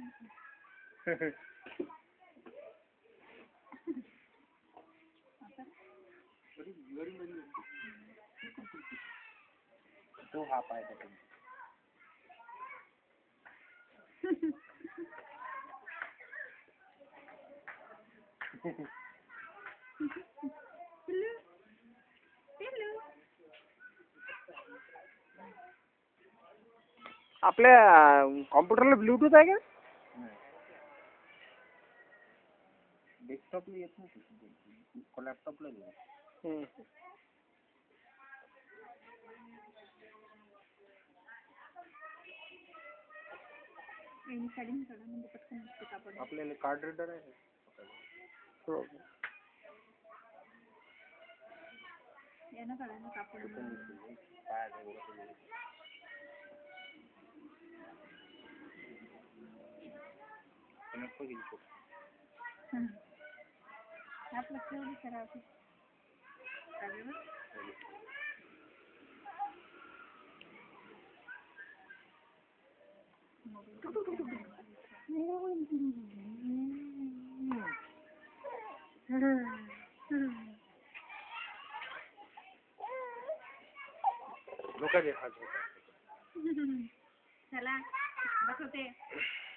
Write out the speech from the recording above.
तो हा पाहिजे तुम्ही. आपल्या कॉम्प्युटरला ब्लूटूथ आहे का? डेस्कटॉपला येत नाही, लॅपटॉपला येईल. आपल्याला कार्ड रीडर आहे. चला बस होते.